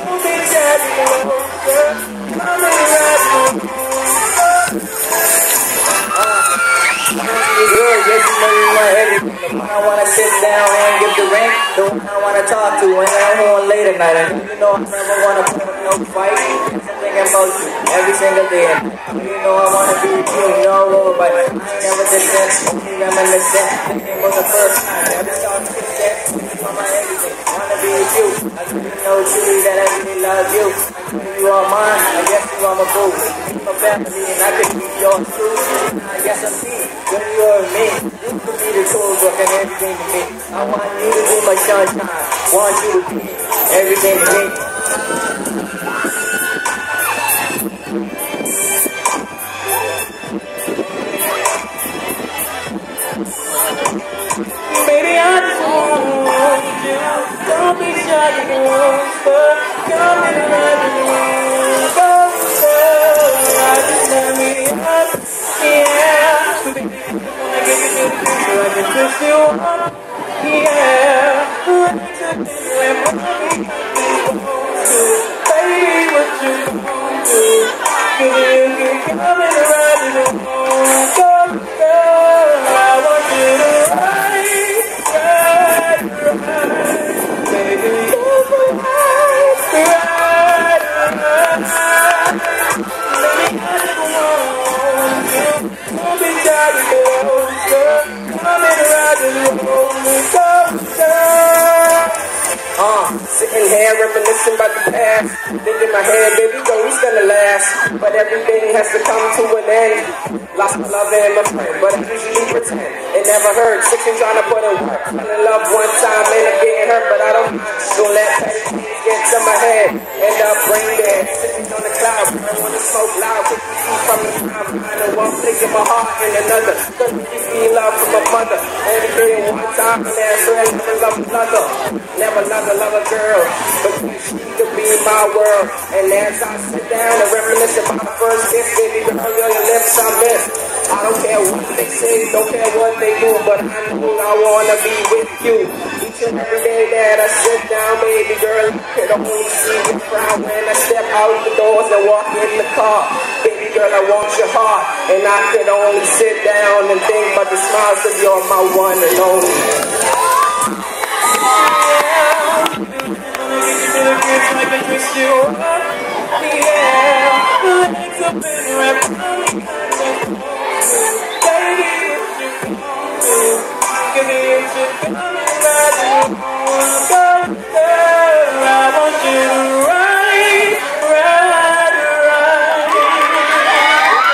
I wanna sit down and give the ring, the one I wanna talk to, and I'm on late at night. And you know I never wanna put up no fight. I'm thinking about you every single day. And you know I wanna be with you, you know I roll, but I ain't never did that. Only reminiscent, thinking about the first time. Every time I kiss that, on my everything. I wanna be with you. I really know truly that I really love you. You are mine, I guess you are my boo. You my family, and I could be yours too. I guess I'm me, when you are me. You could be the tools working everything to me. I want you to be my sunshine. Want you to be everything to me. Baby, I just want you. Don't be shy, you can whisper. Come in and let me go. I just let me up. Yeah. I get you to the future, I can twist you up. Yeah. Baby, what you gon' do? 'Cause if you come in around, you don't wanna go, girl. I want you to ride, baby, ride, ride. Baby, I just want you. Don't be shy, you closer. Come in around, you don't wanna go, girl. Sitting here reminiscing about the past. Thinking my head, baby, though it's gonna last. But everything has to come to an end. Lost my love and my friend, but I usually pretend it never hurt. Sitting trying to put in work. Fell in love one time and I'm getting hurt, but I don't let petty things get to my head. End up brain dead, sitting on the cloud. I wanna smoke loud, 50 feet from the ground. I know one place in my heart and another. Cause you give me love from my mother. Everything one time and then so I never love another. Never love a girl, but she could be my world. And as I sit down and reminisce about the first kiss, baby girl, your lips I miss. I don't care what they say, don't care what they do, but I know I wanna be with you. Each and every day that I sit down, baby girl, I could only see you frown when I step out the doors and walk in the car. Baby girl, I want your heart, and I could only sit down and think about the smiles, cause you're my one and only. I can twist you up, yeah. Legs up and wrap around me, baby, what you gon' do? Give me what you gon' do.